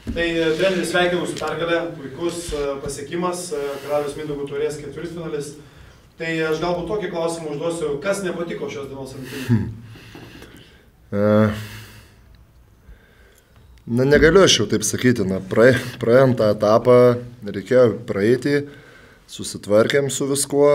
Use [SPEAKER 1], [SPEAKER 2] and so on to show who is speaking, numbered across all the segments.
[SPEAKER 1] Tai treneris sveikinu su pergalė, puikus pasiekimas, Karaliaus Mindaugo taurės ketvirtfinalis. Tai aš galbūt tokį klausimą užduosiu, kas nepatiko šios dienos rungtynėms?
[SPEAKER 2] Negaliu aš jau taip sakyti, praėjom tą etapą, reikėjo praeiti, susitvarkėm su viskuo.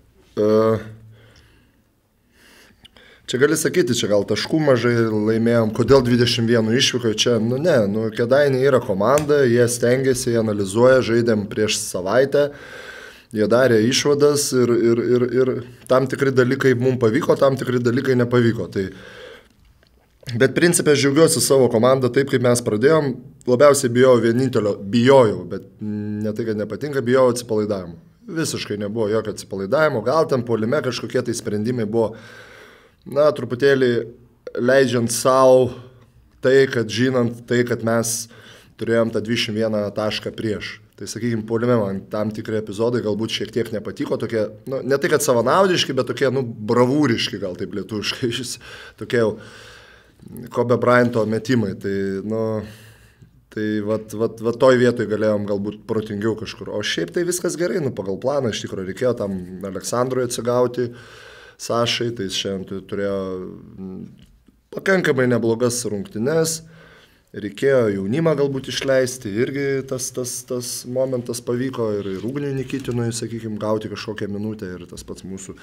[SPEAKER 2] Čia gali sakyti, čia gal taškų mažai laimėjom, kodėl 21 išvyko, čia, Kėdainiai yra komanda, jie stengiasi, jie analizuoja, žaidėm prieš savaitę, jie darė išvadas ir tam tikri dalykai mums pavyko, tam tikri dalykai nepavyko. Bet principė aš džiaugiuosi savo komandą taip, kaip mes pradėjom, labiausiai bijojau, bet ne tai, kad nepatinka, bijojau atsipalaidavimo. Visiškai nebuvo jokio atsipalaidavimo, gal ten puolime kažkokie tai sprendimai buvo, truputėlį leidžiant savo tai, kad žinant tai, kad mes turėjom tą 21 tašką prieš. Tai sakykime, puolime man tam tikri epizodai galbūt šiek tiek nepatiko, tokie, ne tai, kad savanaudiški, bet tokie, bravūriški gal taip lietuviškai, tokie jau Kobe Bryanto metimai. Tai toj vietoj galėjom galbūt protingiau kažkur. O šiaip tai viskas gerai, pagal planą, iš tikrųjų reikėjo tam Aleksandrui atsigauti, Sašai, tai šiandien turėjo pakankamai neblogas rungtynes, reikėjo jaunimą galbūt išleisti, irgi tas momentas pavyko ir Ugniui Nikitinui, sakykime, gauti kažkokią minutę ir tas pats mūsų.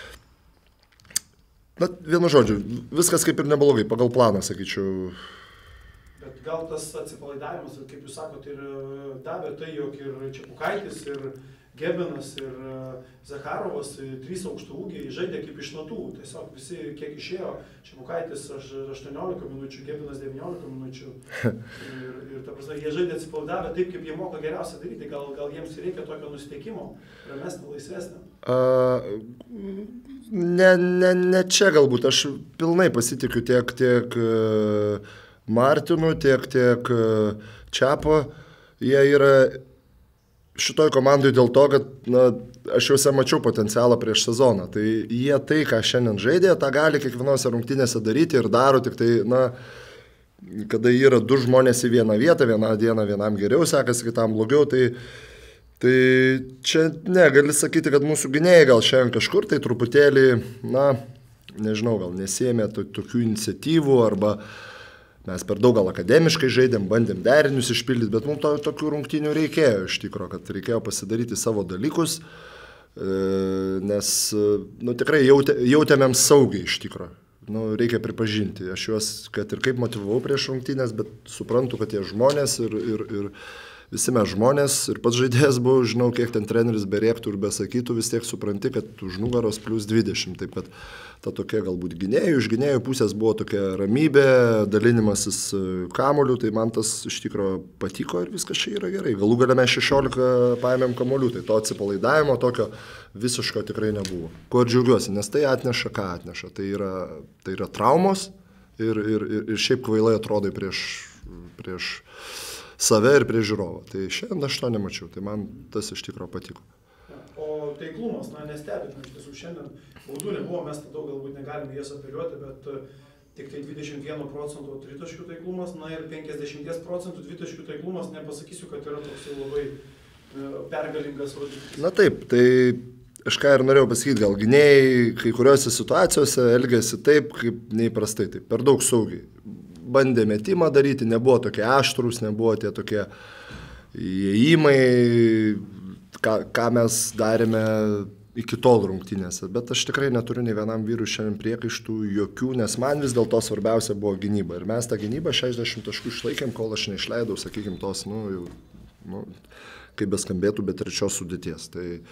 [SPEAKER 2] Vienu žodžiu, viskas kaip ir neblogai, pagal planą, sakyčiau.
[SPEAKER 1] Bet gal tas atsipalaidavimas, kaip jūs sakote, ir davė tai, jog ir Čepukaitis, ir Gebenas, ir Zakharovas, 3 aukštų ūgiai, žaidė kaip iš natų. Tiesiog visi, kiek išėjo, Čepukaitis 18 minučių, Gebenas 19 minučių. Ir ta prasme, jie žaidė atsipalaidavę taip, kaip jie moka geriausia daryti. Gal jiems reikia tokio nusiteikimo, ramesnio, laisvesnio?
[SPEAKER 2] Ne čia galbūt. Aš pilnai pasitikiu tiek Martinu, tiek Čiapo. Jie yra šitoj komandai dėl to, kad aš juose mačiau potencialą prieš sezoną. Tai jie tai, ką šiandien žaidė, tą gali kiekvienose rungtynėse daryti ir daro, tik tai, kada yra 2 žmonės į vieną vietą, vieną dieną vienam geriau sekasi, kitam blogiau, tai čia gali sakyti, kad mūsų gynėjai gal šiandien kažkur tai truputėlį, nežinau, gal nesėmė tokių iniciatyvų arba mes per daug gal akademiškai žaidėm, bandėm derinius išpildyti, bet mums tokių rungtynių reikėjo iš tikrųjų, kad reikėjo pasidaryti savo dalykus, nes tikrai jautėmėm saugiai iš tikrųjų. Reikia pripažinti, aš juos, kad ir kaip motyvavau prieš rungtynės, bet suprantu, kad jie žmonės ir visi mes žmonės ir pats žaidėjas buvau, žinau, kiek ten treneris berėktų ir besakytų, vis tiek supranti, kad už nugaros plus 20. Taip kad ta tokia galbūt iš gynėjų pusės buvo tokia ramybė, dalinimasis kamuolių, tai man tas iš tikrųjų patiko ir viskas čia yra gerai. Galų gale mes 16 paėmėm kamuolių, tai to atsipalaidavimo tokio visiško tikrai nebuvo. Kuo ir džiaugiuosi, nes tai atneša, ką atneša. Tai yra traumos ir šiaip kvailai atrodai prieš save ir prie žiūrovą. Tai šiandien aš to nemačiau, tai man tas iš tikrųjų patiko.
[SPEAKER 1] O taiklumas, nestebit, iš tiesų šiandien baudų nebuvo, mes tada galbūt negalime jas apeliuoti, bet tik tai 21% tritaškių taiklumas, ir 50% dvitaškių taiklumas, nepasakysiu, kad yra toks labai pergalingas rodiklis.
[SPEAKER 2] Taip, tai aš ką ir norėjau pasakyti, gal gynėjai kai kuriuose situacijose elgėsi taip, kaip neįprastai, taip, per daug saugiai. Bandė metimą daryti, nebuvo tokie aštrūs, nebuvo tie tokie įėjimai, ką mes darėme iki tol rungtynėse. Bet aš tikrai neturiu nei vienam vyrui šiandien priekaištų jokių, nes man vis dėlto svarbiausia buvo gynyba. Ir mes tą gynybą 60 taškų išlaikėm, kol aš neišleidau, sakykime, tos, kaip beskambėtų, bet trečios sudėties.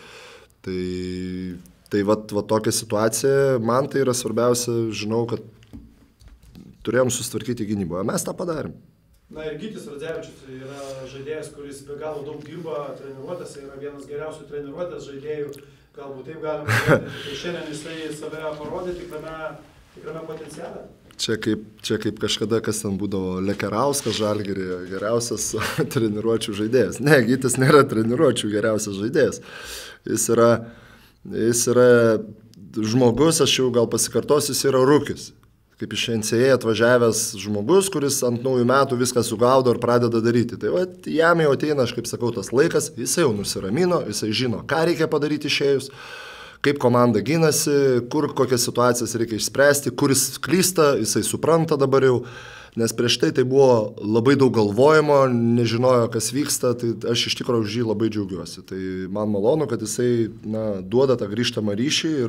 [SPEAKER 2] Tai tokia situacija, man tai yra svarbiausia, žinau, kad turėjom susitvarkyti gynyboje. Mes tą padarėm.
[SPEAKER 1] Ir Gytis Radzevičius yra žaidėjas, kuris be galo daug dirba treniruotėse, yra vienas geriausių treniruotės žaidėjų, galbūt taip galima žaidėti. Tai šiandien jisai save parodė tikrame potenciale.
[SPEAKER 2] Čia kaip kažkada, kas ten būdavo Lekerauskas Žalgiryje, geriausias treniruočių žaidėjas. Ne, Gytis nėra treniruočių geriausias žaidėjas. Jis yra žmogus, aš jau gal pasikartosiu, jis yra rūkis. kaip iš NCAA atvažiavęs žmogus, kuris ant naujų metų viską sugaudo ir pradeda daryti. Tai va, jam jau ateina, aš kaip sakau, tas laikas, jisai jau nusiramino, jisai žino, ką reikia padaryti išėjus, kaip komanda gynasi, kur kokias situacijas reikia išspręsti, kuris klysta, jisai supranta dabar jau, nes prieš tai buvo labai daug galvojimo, nežinojo, kas vyksta, tai aš iš tikrųjų už jį labai džiaugiuosi. Tai man malonu, kad jisai duoda tą grįžtamą ryšį ir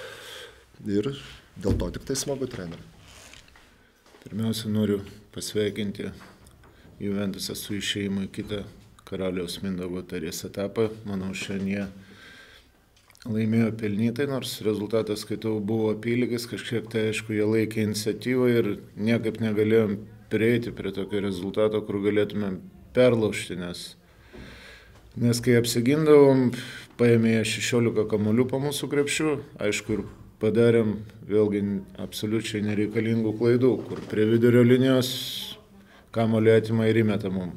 [SPEAKER 2] dėl to tik tai smagu treneriui.
[SPEAKER 3] Pirmiausia, noriu pasveikinti Juventusą su išėjimu į kitą Karaliaus Mindaugo Taurės etapą. Manau, šiandien laimėjo pelnytai, nors rezultatas, skaitau, buvo apylygis, kažkiek tai aišku, jie laikė iniciatyvą ir niekaip negalėjom prieiti prie tokio rezultato, kur galėtumėm perlaužti, nes kai apsigindavom, paėmė 16 kamuolių po mūsų krepšių, aišku, ir padarėm vėlgi absoliučiai nereikalingų klaidų, kur prie vidurio linijos kamuolį atima ir įmeta mum.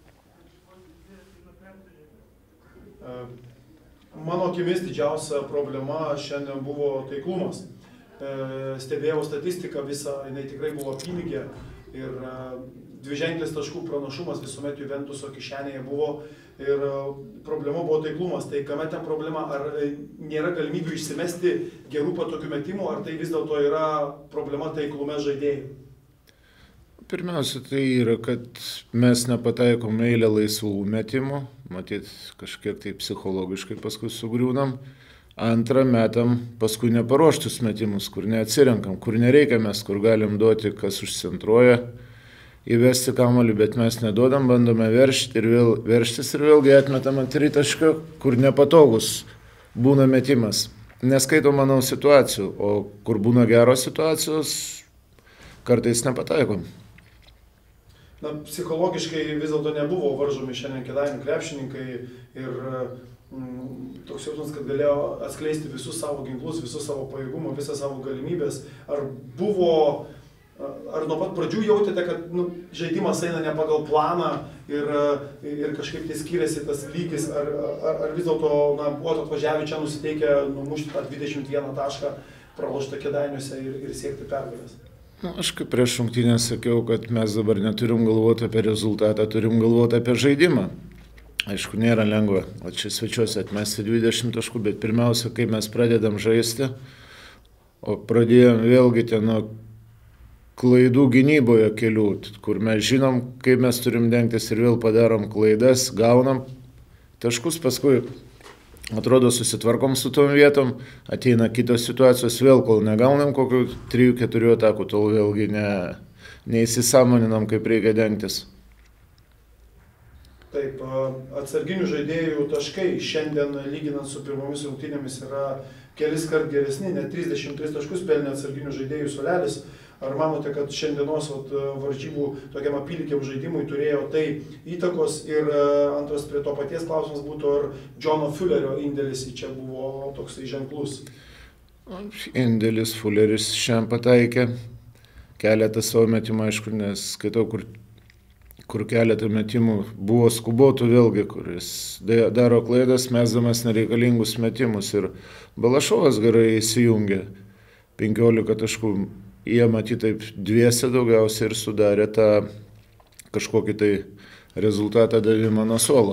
[SPEAKER 1] Mano akimis didžiausia problema šiandien buvo taiklumas. Stebėjau statistiką visą, jinai tikrai buvo apylygė ir dviženklis taškų pranašumas visuomet Juventuso kišenėje buvo ir problema buvo taiklumas. Tai kame ten problema? Ar nėra galimybių išsimesti gerų patogių metimų, ar tai vis dėlto yra problema taiklume žaidėjų?
[SPEAKER 3] Pirmiausia, tai yra, kad mes nepataikom eilę laisvų metimų, matyt, kažkiek tai psichologiškai paskui sugriūnam. Antra, metam paskui neparuoštus metimus, kur neatsirenkam, kur nereikia mes, kur galim duoti, kas užcentruoja, įvesti kamuolį, bet mes neduodam, bandome veržtis ir vėlgi atmetam ant tritaškio, kur nepatogus būna metimas. Neskaito, manau, situacijų, o kur būna geros situacijos, kartais nepataikom.
[SPEAKER 1] Psichologiškai vis dėlto nebuvo varžomi šiandien Kėdainių krepšininkai ir toks jausmas, kad galėjo atskleisti visus savo ginklus, visus savo pajėgumą, visą savo galimybės. Ar nuo pat pradžių jautėte, kad žaidimas eina ne pagal planą ir kažkaip tai skiriasi tas lygis, ar vis dėlto buvote atvažiavę čia nusiteikę numušti tą 21 tašką, praloštą Kėdainiuose ir siekti pergalės?
[SPEAKER 3] Aš kaip prieš rungtynę sakiau, kad mes dabar neturim galvoti apie rezultatą, turim galvoti apie žaidimą. Aišku, nėra lengva, o čia svečiuose atmesti 20 taškų, bet pirmiausia, kai mes pradedam žaisti, o pradėjom vėlgi ten nuo klaidų gynyboje kelių, kur mes žinom, kaip mes turim dengtis ir vėl padarom klaidas, gaunam taškus, paskui atrodo susitvarkom su tom vietom, ateina kitos situacijos, vėl kol negaunam kokių 3-4 atakų, tol vėlgi neįsisąmoninam, kaip reikia dengtis.
[SPEAKER 1] Taip, atsarginių žaidėjų taškai šiandien lyginant su pirmomis rungtynėmis yra kelis kart geresni, net 33 taškus pelnė atsarginių žaidėjų Suolelis. Ar manote, kad šiandienos varžybų tokiam apylygiam žaidimui turėjo tai įtakos? Ir antras prie to paties klausimas būtų, ar Džono Fullerio indėlis į čia buvo toksai ženklus?
[SPEAKER 3] Indėlis Fulleris šiandien pataikė keletą savo metimų, aišku, nes skaitau, kur keletą metimų buvo skubotų vėlgi, kuris daro klaidas, mesdamas nereikalingus metimus. Ir Balašovas gerai įsijungė 15 taškų. Jie matyti taip dviese daugiausiai ir sudarė tą kažkokį tai rezultatą davimą nuo suolo.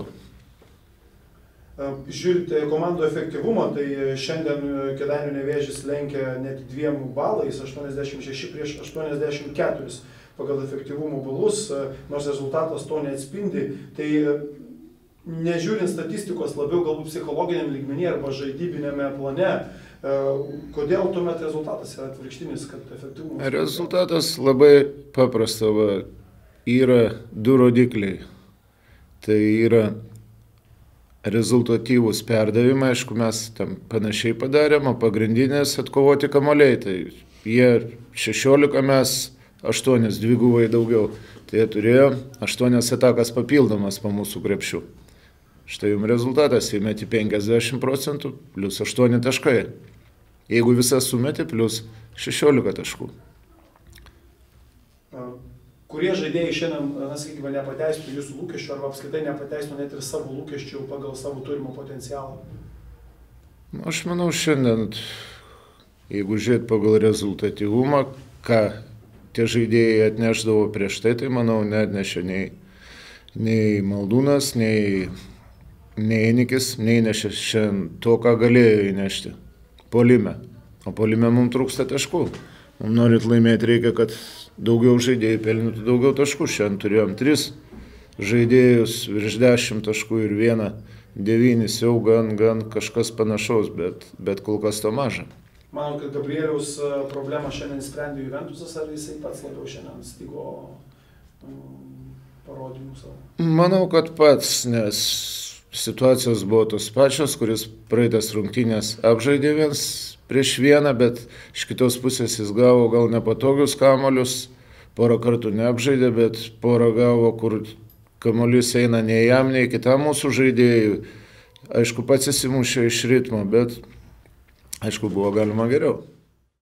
[SPEAKER 1] Žiūrite komandų efektyvumą, tai šiandien Kėdainių Nevėžis lenkia net 2 balais, 86 prieš 84 pagal efektyvumo balus, nors rezultatas to neatspindi. Tai nežiūrint statistikos, labiau galbūt psichologiniam lygmenyje arba žaidybinėme plane, kodėl tuomet rezultatas yra atvirkštinis, kad efektyvumas?
[SPEAKER 3] Rezultatas labai paprasta, yra 2 rodikliai. Tai yra rezultatyvūs perdavimai, aišku, mes tam panašiai padarėm, o pagrindinės atkovoti kamuoliai. Tai jie 16, mes 8, dvigubai daugiau. Tai jie turėjo 8 atakas papildomas po mūsų krepšių. Štai jums rezultatas, įmeti 50% plus 8 taškai. Jeigu visas sumeti, plus 16 taškų.
[SPEAKER 1] Kurie žaidėjai šiandien, sakykime, nepateisino jūsų lūkesčių arba apskritai nepateisino net ir savo lūkesčių pagal savo turimą potencialą?
[SPEAKER 3] Aš manau, šiandien, jeigu žiūrėt pagal rezultatyvumą, ką tie žaidėjai atneždavo prieš tai, tai manau, neatnešė nei Maldūnas, nei Enikis, neįnešė šiandien to, ką galėjo įnešti. Puolime. O puolime mums trūksta taškų. Mums norint laimėti reikia, kad daugiau žaidėjai pelnytų daugiau taškų. Šiandien turėjom 3 žaidėjus virš 10 taškų ir 1-9, jau gan kažkas panašaus, bet kol kas to maža.
[SPEAKER 1] Manau, kad Gabrieliaus problemą šiandien sprendė Juventusas, ar jisai pats labiau šiandien stigo parodymų savo?
[SPEAKER 3] Manau, kad pats, nes situacijos buvo tos pačios, kuris praeitas rungtynės apžaidė 1-1, bet iš kitos pusės jis gavo gal nepatogius kamuolius, porą kartų neapžaidė, bet porą gavo, kur kamuolys eina nei jam, nei kitam mūsų žaidėjui. Aišku, pats įsimušė iš ritmo, bet aišku, buvo galima geriau.